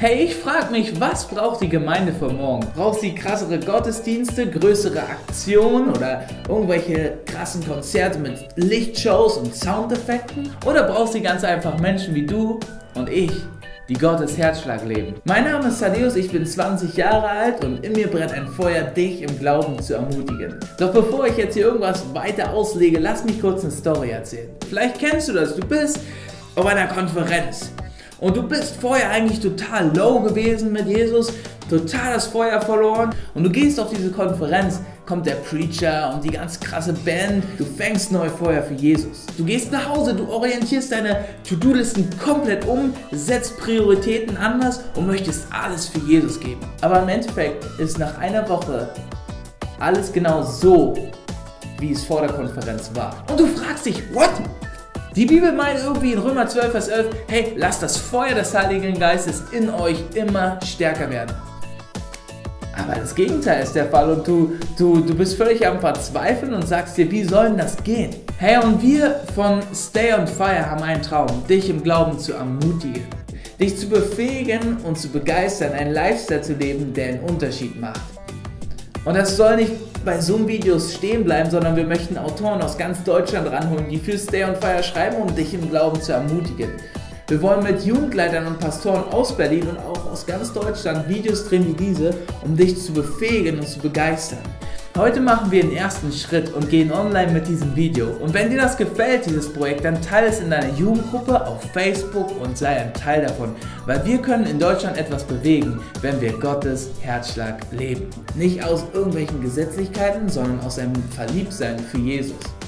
Hey, ich frage mich, was braucht die Gemeinde für morgen? Braucht sie krassere Gottesdienste, größere Aktionen oder irgendwelche krassen Konzerte mit Lichtshows und Soundeffekten? Oder braucht sie ganz einfach Menschen wie du und ich, die Gottes Herzschlag leben? Mein Name ist Thaddeus, ich bin 20 Jahre alt und in mir brennt ein Feuer, dich im Glauben zu ermutigen. Doch bevor ich jetzt hier irgendwas weiter auslege, lass mich kurz eine Story erzählen. Vielleicht kennst du das, du bist auf einer Konferenz und du bist vorher eigentlich total low gewesen mit Jesus, total das Feuer verloren und du gehst auf diese Konferenz, kommt der Preacher und die ganz krasse Band, du fängst neu Feuer für Jesus. Du gehst nach Hause, du orientierst deine To-Do-Listen komplett um, setzt Prioritäten anders und möchtest alles für Jesus geben. Aber im Endeffekt ist nach einer Woche alles genau so, wie es vor der Konferenz war. Und du fragst dich, what? Die Bibel meint irgendwie in Römer 12, Vers 11, hey, lasst das Feuer des Heiligen Geistes in euch immer stärker werden. Aber das Gegenteil ist der Fall und du bist völlig am Verzweifeln und sagst dir, wie soll denn das gehen? Hey, und wir von Stay on Fire haben einen Traum, dich im Glauben zu ermutigen, dich zu befähigen und zu begeistern, einen Lifestyle zu leben, der einen Unterschied macht. Und das soll nicht bei Zoom-Videos stehen bleiben, sondern wir möchten Autoren aus ganz Deutschland ranholen, die für Stay on Fire schreiben, um dich im Glauben zu ermutigen. Wir wollen mit Jugendleitern und Pastoren aus Berlin und auch aus ganz Deutschland Videos drehen wie diese, um dich zu befähigen und zu begeistern. Heute machen wir den ersten Schritt und gehen online mit diesem Video. Und wenn dir das gefällt, dieses Projekt, dann teile es in deiner Jugendgruppe auf Facebook und sei ein Teil davon. Weil wir können in Deutschland etwas bewegen, wenn wir Gottes Herzschlag leben. Nicht aus irgendwelchen Gesetzlichkeiten, sondern aus einem Verliebtsein für Jesus.